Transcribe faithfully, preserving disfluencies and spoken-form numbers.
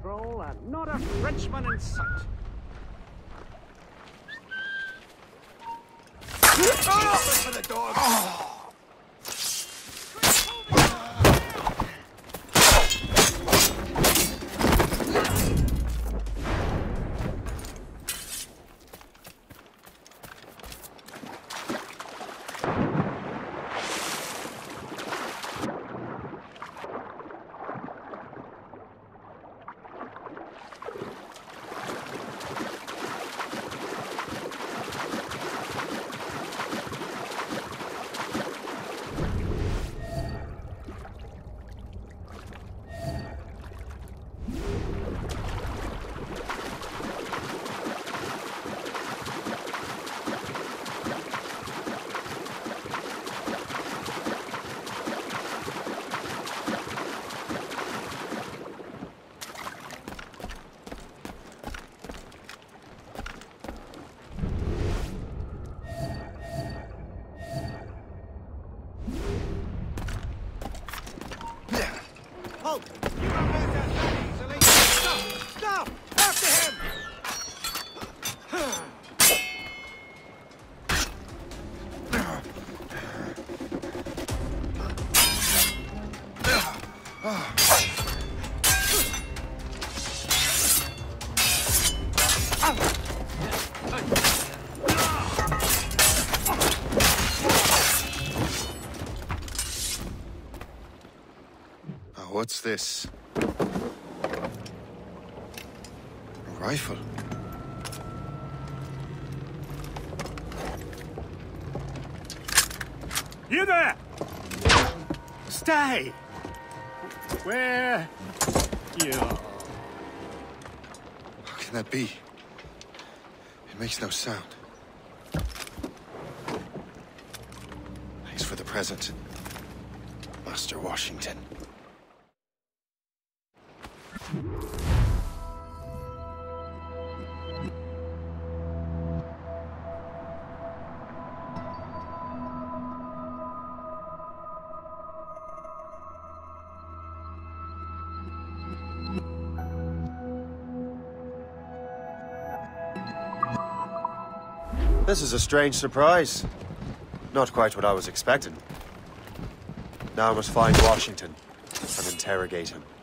patrol and not a Frenchman in sight. Oh! For the dog! Oh. Halt! You won't lose that that easily! Stop! Stop! After him! What's this? A rifle. You there! Stay! Where you are? How can that be? It makes no sound. Thanks for the present, Master Washington. This is a strange surprise. Not quite what I was expecting. Now I must find Washington and interrogate him.